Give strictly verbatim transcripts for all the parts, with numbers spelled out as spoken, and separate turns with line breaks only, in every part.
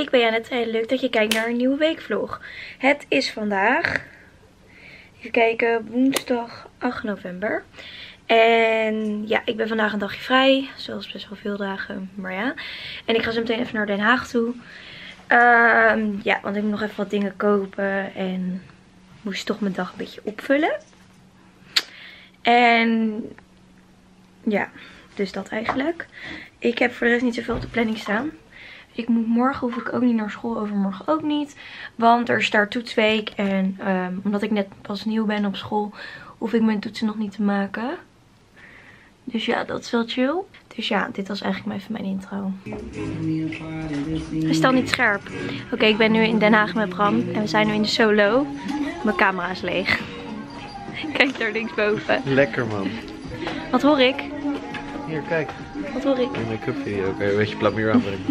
ik ben Janet en leuk dat je kijkt naar een nieuwe weekvlog. Het is vandaag, even kijken, woensdag acht november. En ja, ik ben vandaag een dagje vrij, zoals best wel veel dagen, maar ja. En ik ga zo meteen even naar Den Haag toe. Um, ja, want ik moet nog even wat dingen kopen en moest toch mijn dag een beetje opvullen. En ja, dus dat eigenlijk. Ik heb voor de rest niet zoveel op de planning staan. Ik moet morgen, hoef ik ook niet naar school, overmorgen ook niet. Want er is daar toetsweek en um, omdat ik net pas nieuw ben op school, hoef ik mijn toetsen nog niet te maken. Dus ja, dat is wel chill. Dus ja, dit was eigenlijk even mijn intro. Hij staat niet scherp. Oké, okay, ik ben nu in Den Haag met Bram en we zijn nu in de Solo. Mijn camera is leeg. Kijk daar linksboven.
Lekker man.
Wat hoor ik?
Hier, kijk.
Wat hoor ik?
Een make-up video. Oké, een beetje plamuur aanbrengen.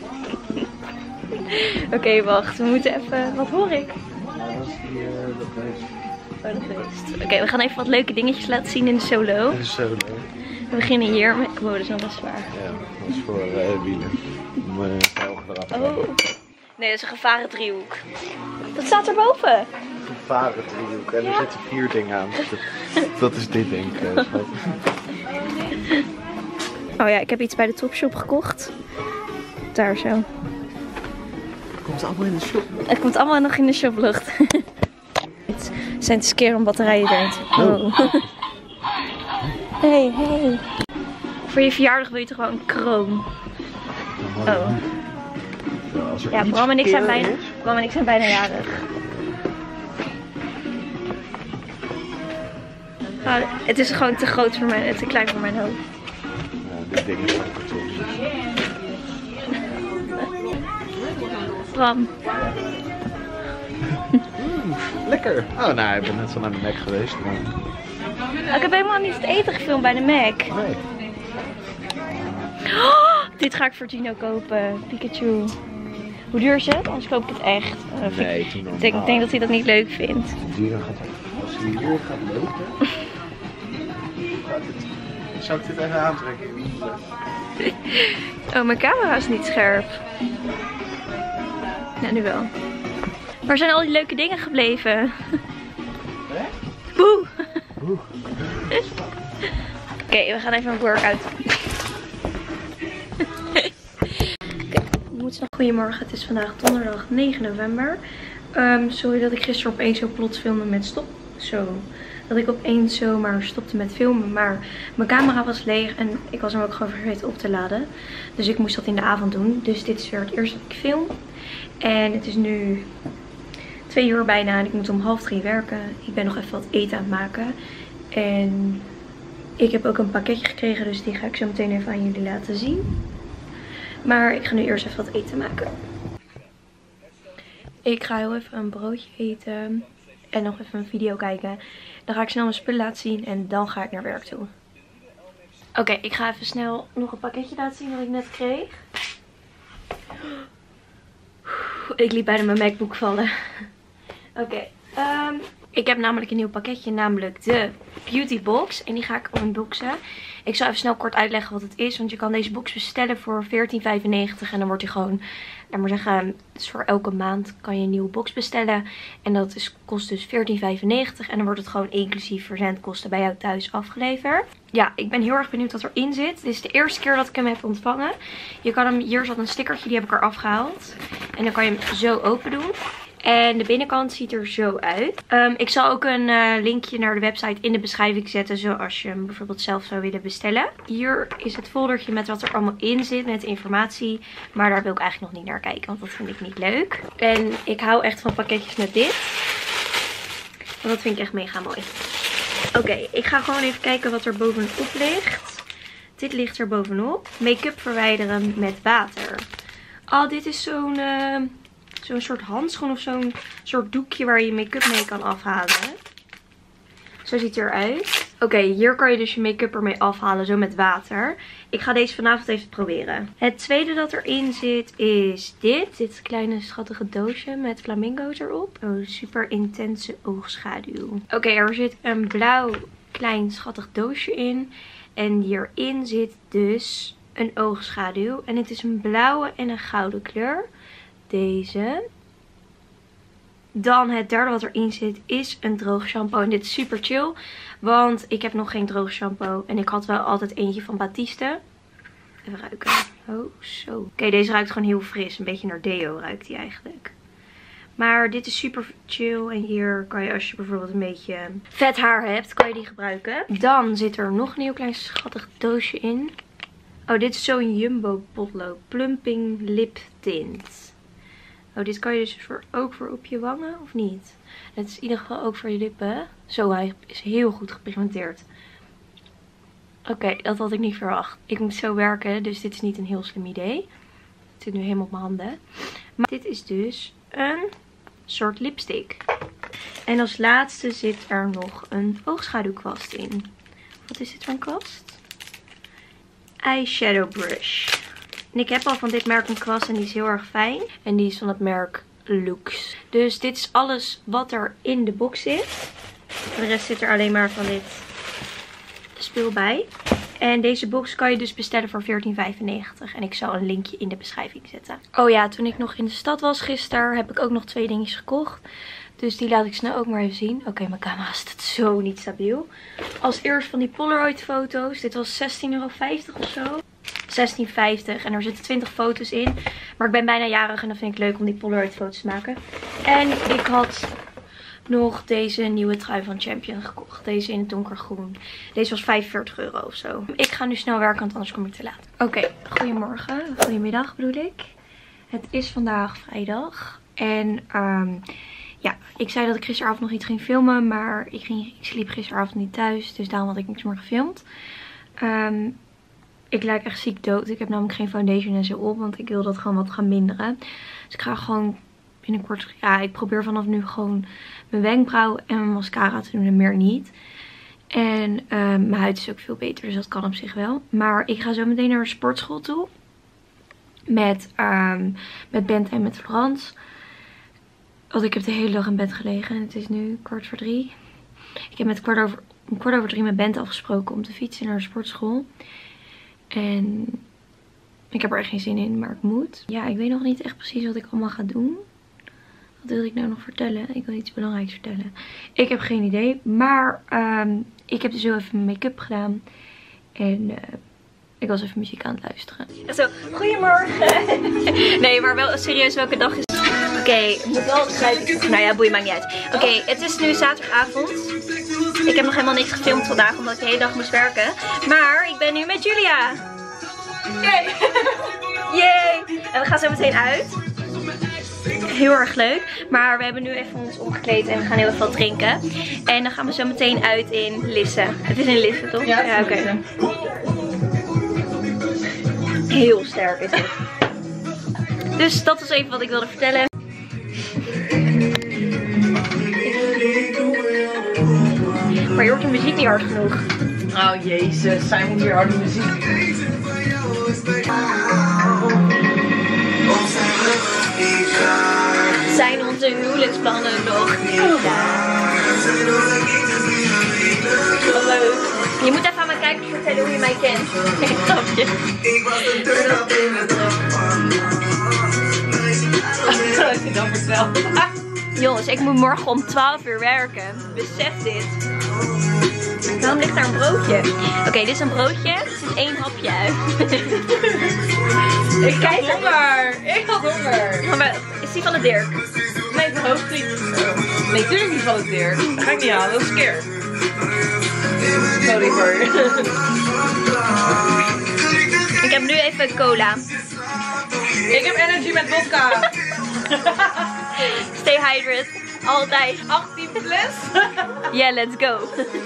Oké, okay, wacht. We moeten even... Wat hoor ik?
Ja, dat is die, uh, dat feest.
Oh, dat feest. Oké, okay, we gaan even wat leuke dingetjes laten zien in de Solo.
In de Solo.
We beginnen hier met... Wow, dat is wel best zwaar.
Ja, dat is voor uh, wielen. Om uh, velgen eraf te
Oh. Nee, dat is een gevaren driehoek. Dat staat erboven.
Een gevaren driehoek. En ja. Er zitten vier dingen aan. Dat, dat is dit denk ik. Uh,
oh ja, ik heb iets bij de Topshop gekocht. Daar zo.
Het komt allemaal in de shop.
Het komt allemaal nog in de shoplucht. Het zijn te skeren om batterijen erin te... Oh. Hey, hey. Voor je verjaardag wil je toch gewoon een kroon? Oh. Ja, Bram en ik zijn bijna, Bram en ik zijn bijna jarig. Oh, het is gewoon te groot voor mij, te klein voor mijn hoofd.
Ja, dit ding is van karton.
Bram.
Mm, lekker. Oh, nou, ik ben net zo naar de Mac geweest. Maar...
Oh, ik heb helemaal niet het eten gefilmd bij de Mac.
Nee.
Oh, dit ga ik voor Gino kopen. Pikachu. Hoe duur is het? Anders koop ik het echt. Uh,
nee,
ik, ik, denk, ik denk dat hij dat niet leuk vindt.
Gino gaat, als hij hier gaat lopen, gaat het, zou ik dit even aantrekken?
Oh, mijn camera is niet scherp. Ja, nu wel. Waar zijn al die leuke dingen gebleven?
Hè?
Boe! Oké, okay, we gaan even een workout doen. Goedemorgen, het is vandaag donderdag negen november. Um, sorry dat ik gisteren opeens zo plots filmde met stop. Zo. Dat ik opeens zomaar stopte met filmen. Maar mijn camera was leeg en ik was hem ook gewoon vergeten op te laden. Dus ik moest dat in de avond doen. Dus dit is weer het eerste dat ik film. En het is nu twee uur bijna en ik moet om half drie werken. Ik ben nog even wat eten aan het maken. En ik heb ook een pakketje gekregen, dus die ga ik zo meteen even aan jullie laten zien. Maar ik ga nu eerst even wat eten maken. Ik ga heel even een broodje eten. En nog even een video kijken. Dan ga ik snel mijn spullen laten zien. En dan ga ik naar werk toe. Oké, okay, ik ga even snel nog een pakketje laten zien dat ik net kreeg. Ik liet bijna mijn MacBook vallen. Oké. Okay, um, ik heb namelijk een nieuw pakketje. Namelijk de Beauty Box. En die ga ik unboxen. Ik zal even snel kort uitleggen wat het is. Want je kan deze box bestellen voor veertien vijfennegentig. En dan wordt hij gewoon, laat maar zeggen, dus voor elke maand kan je een nieuwe box bestellen. En dat is, kost dus veertien vijfennegentig. En dan wordt het gewoon inclusief verzendkosten bij jou thuis afgeleverd. Ja, ik ben heel erg benieuwd wat erin zit. Dit is de eerste keer dat ik hem heb ontvangen. Je kan hem, hier zat een stickertje, die heb ik eraf gehaald. En dan kan je hem zo open doen. En de binnenkant ziet er zo uit. Um, ik zal ook een uh, linkje naar de website in de beschrijving zetten. Zoals je hem bijvoorbeeld zelf zou willen bestellen. Hier is het foldertje met wat er allemaal in zit. Met informatie. Maar daar wil ik eigenlijk nog niet naar kijken. Want dat vind ik niet leuk. En ik hou echt van pakketjes met dit. Want dat vind ik echt mega mooi. Oké, okay, ik ga gewoon even kijken wat er bovenop ligt. Dit ligt er bovenop. Make-up verwijderen met water. Oh, dit is zo'n... Uh, Zo'n soort handschoen of zo'n soort doekje waar je make-up mee kan afhalen. Zo ziet het eruit. Oké, okay, hier kan je dus je make-up ermee afhalen, zo met water. Ik ga deze vanavond even proberen. Het tweede dat erin zit is dit. Dit kleine schattige doosje met flamingo's erop. Oh, super intense oogschaduw. Oké, okay, er zit een blauw klein schattig doosje in. En hierin zit dus een oogschaduw. En het is een blauwe en een gouden kleur. deze. Dan het derde wat erin zit is een droog shampoo. En dit is super chill. Want ik heb nog geen droog shampoo. En ik had wel altijd eentje van Batiste. Even ruiken. Oh, zo. Oké, okay, deze ruikt gewoon heel fris. Een beetje naar deo ruikt die eigenlijk. Maar dit is super chill. En hier kan je, als je bijvoorbeeld een beetje vet haar hebt, kan je die gebruiken. Dan zit er nog een heel klein schattig doosje in. Oh, dit is zo'n Jumbo potlood. Plumping lip tint. Oh, dit kan je dus voor, ook voor op je wangen, of niet? Het is in ieder geval ook voor je lippen. Zo, hij is heel goed gepigmenteerd. Oké, okay, dat had ik niet verwacht. Ik moet zo werken, dus dit is niet een heel slim idee. Het zit nu helemaal op mijn handen. Maar dit is dus een soort lipstick. En als laatste zit er nog een oogschaduwkwast in. Wat is dit voor een kwast? Eyeshadow brush. En ik heb al van dit merk een kwast en die is heel erg fijn. En die is van het merk Lux. Dus dit is alles wat er in de box zit. Voor de rest zit er alleen maar van dit spul bij. En deze box kan je dus bestellen voor veertien vijfennegentig. En ik zal een linkje in de beschrijving zetten. Oh ja, toen ik nog in de stad was gisteren heb ik ook nog twee dingetjes gekocht. Dus die laat ik snel ook maar even zien. Oké, okay, mijn camera staat zo niet stabiel. Als eerst van die Polaroid foto's. Dit was zestien euro vijftig of zo. zestien vijftig en er zitten twintig foto's in. Maar ik ben bijna jarig en dan vind ik het leuk om die Polaroid foto's te maken. En ik had nog deze nieuwe trui van Champion gekocht. Deze in het donkergroen. Deze was vijfenveertig euro of zo. Ik ga nu snel werken, want anders kom ik te laat. Oké, okay, goedemorgen. Goedemiddag bedoel ik. Het is vandaag vrijdag. En um, ja, ik zei dat ik gisteravond nog iets ging filmen. Maar ik, ging, ik sliep gisteravond niet thuis. Dus daarom had ik niks meer gefilmd. Um, Ik lijk echt ziek dood. Ik heb namelijk geen foundation en zo op. Want ik wil dat gewoon wat gaan minderen. Dus ik ga gewoon binnenkort... Ja, ik probeer vanaf nu gewoon mijn wenkbrauw en mijn mascara te doen en meer niet. En uh, mijn huid is ook veel beter. Dus dat kan op zich wel. Maar ik ga zo meteen naar de sportschool toe. Met, um, met Bente en met Florence. Want ik heb de hele dag in bed gelegen. En het is nu kwart voor drie. Ik heb met kwart over, kwart over drie met Bente afgesproken om te fietsen naar de sportschool. En ik heb er echt geen zin in, maar ik moet. Ja, ik weet nog niet echt precies wat ik allemaal ga doen. Wat wil ik nou nog vertellen? Ik wil iets belangrijks vertellen. Ik heb geen idee, maar um, ik heb dus heel even mijn make-up gedaan. En uh, ik was even muziek aan het luisteren. Zo, goedemorgen. Nee, maar wel serieus, welke dag is het? Oké, okay, ik moet wel schrijven. Nou ja, boeien, maakt niet uit. Oké, okay, het is nu zaterdagavond. Ik heb nog helemaal niks gefilmd vandaag, omdat ik de hele dag moest werken. Maar ik ben nu met Julia. Yay! Yay! En we gaan zo meteen uit. Heel erg leuk. Maar we hebben nu even ons omgekleed en we gaan heel even wat drinken. En dan gaan we zo meteen uit in Lisse. Het is in Lisse, toch? Ja, ja oké. Okay. Heel sterk is het. Dus dat was even wat ik wilde vertellen. Maar je hoort de muziek niet hard genoeg.
Oh jezus, zij moet weer harde muziek.
Zijn onze huwelijksplannen nog niet klaar? Wat leuk. Je moet even aan mijn kijkers vertellen hoe je mij kent. Ik snap je. Ik was de deur op in het
Wat heb je dan verteld?
Jongens, ik moet morgen om twaalf uur werken. Besef dit. Waarom ligt daar een broodje? Oké, okay, dit is een broodje. Het is één hapje uit.
Ik kijk honger. Ik had honger.
Maar is die van de Dirk?
Nee, ik hoop niet. Nee, natuurlijk niet van de Dirk. Dat ga ik niet aan. Dat is skeer. Sorry hoor.
Ik heb nu even cola.
Ik heb energy met vodka.
Stay hydrated. Altijd.
achttien plus.
Yeah, let's go.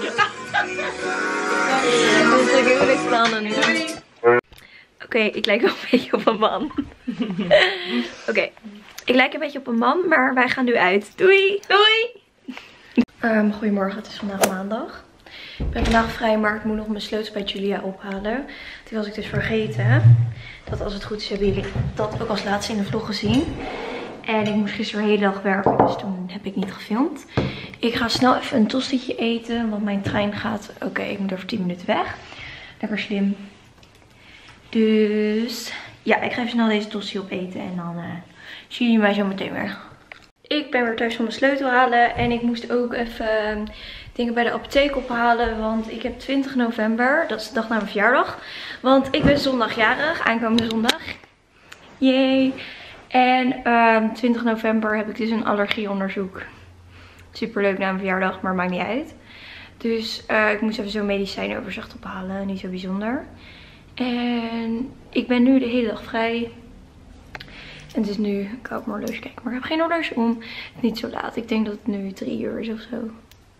Dat is de huwelijksplannen nu. Oké, okay, ik lijk wel een beetje op een man. Oké, okay. Ik lijk een beetje op een man, maar wij gaan nu uit. Doei! Doei! Um, goedemorgen, het is vandaag maandag. Ik ben vandaag vrij, maar ik moet nog mijn sleutels bij Julia ophalen. Die was ik dus vergeten. Dat als het goed is hebben jullie dat ook als laatste in de vlog gezien. En ik moest gisteren de hele dag werken, dus toen heb ik niet gefilmd. Ik ga snel even een tostietje eten, want mijn trein gaat... Oké, okay, ik moet over tien minuten weg. Lekker slim. Dus ja, ik ga even snel deze tosti opeten en dan uh, Zie jullie mij zo meteen weer. Ik ben weer thuis van mijn sleutel halen. En ik moest ook even dingen bij de apotheek ophalen. Want ik heb twintig november. Dat is de dag na mijn verjaardag. Want ik ben zondagjarig. Aankomende zondag. Yay. En um, twintig november heb ik dus een allergieonderzoek. Super leuk na mijn verjaardag. Maar maakt niet uit. Dus uh, ik moest even zo'n medicijnoverzicht ophalen. Niet zo bijzonder. En ik ben nu de hele dag vrij. En het is nu, ik kan ook mijn horloge kijken, maar ik heb geen horloge om. Het is niet zo laat. Ik denk dat het nu drie uur is of zo.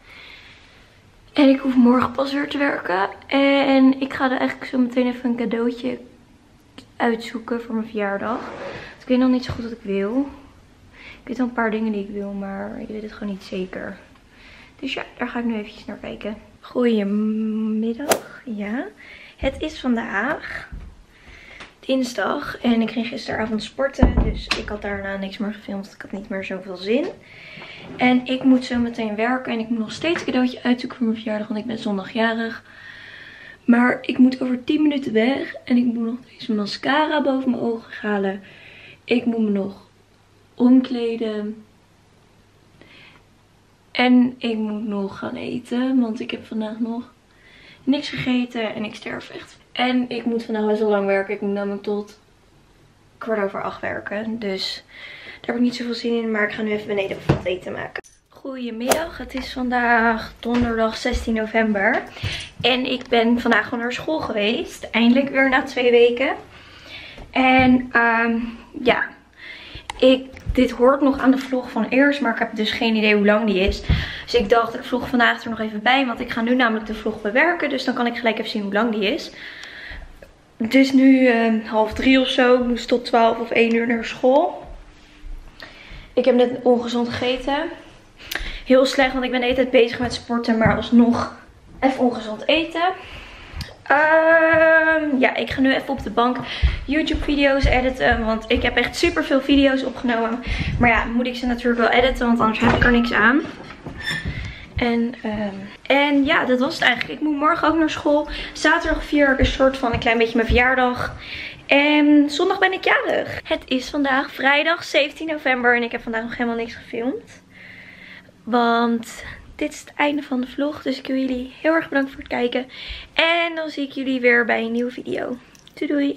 En ik hoef morgen pas weer te werken. En ik ga er eigenlijk zo meteen even een cadeautje uitzoeken voor mijn verjaardag. Dus ik weet nog niet zo goed wat ik wil. Ik weet wel een paar dingen die ik wil, maar ik weet het gewoon niet zeker. Dus ja, daar ga ik nu eventjes naar kijken. Goedemiddag, ja. Het is vandaag dinsdag en ik ging gisteravond sporten, dus ik had daarna niks meer gefilmd. Ik had niet meer zoveel zin. En ik moet zo meteen werken en ik moet nog steeds een cadeautje uitzoeken voor mijn verjaardag, want ik ben zondagjarig. Maar ik moet over tien minuten weg en ik moet nog deze mascara boven mijn ogen halen. Ik moet me nog omkleden. En ik moet nog gaan eten, want ik heb vandaag nog niks gegeten en ik sterf echt. En ik moet vandaag best wel lang werken. Ik moet namelijk tot kwart over acht werken. Dus daar heb ik niet zoveel zin in. Maar ik ga nu even beneden wat eten maken. Goedemiddag. Het is vandaag donderdag zestien november. En ik ben vandaag gewoon naar school geweest. Eindelijk weer na twee weken. En um, ja, ik, dit hoort nog aan de vlog van eerst. Maar ik heb dus geen idee hoe lang die is. Dus ik dacht, ik vlog vandaag er nog even bij. Want ik ga nu namelijk de vlog bewerken. Dus dan kan ik gelijk even zien hoe lang die is. Het is nu uh, half drie of zo. Ik moest tot twaalf of één uur naar school. Ik heb net ongezond gegeten. Heel slecht, want ik ben de hele tijd bezig met sporten. Maar alsnog even ongezond eten. Uh, ja, ik ga nu even op de bank YouTube video's editen. Want ik heb echt super veel video's opgenomen. Maar ja, moet ik ze natuurlijk wel editen. Want anders heb ik er niks aan. En, um, en ja, dat was het eigenlijk. Ik moet morgen ook naar school. Zaterdag vier ik een soort van een klein beetje mijn verjaardag. En zondag ben ik jarig. Het is vandaag vrijdag zeventien november. En ik heb vandaag nog helemaal niks gefilmd. Want dit is het einde van de vlog. Dus ik wil jullie heel erg bedanken voor het kijken. En dan zie ik jullie weer bij een nieuwe video. Doei doei.